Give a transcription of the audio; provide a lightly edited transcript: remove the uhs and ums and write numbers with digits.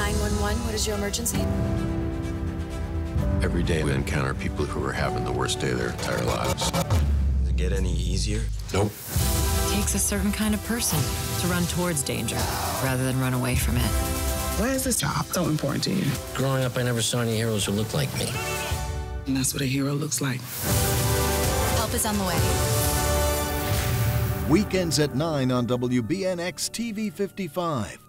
911, what is your emergency? Every day we encounter people who are having the worst day of their entire lives. Does it get any easier? Nope. It takes a certain kind of person to run towards danger rather than run away from it. Why is this job so important to you? Growing up, I never saw any heroes who looked like me. And that's what a hero looks like. Help is on the way. Weekends at 9 on WBNX-TV 55.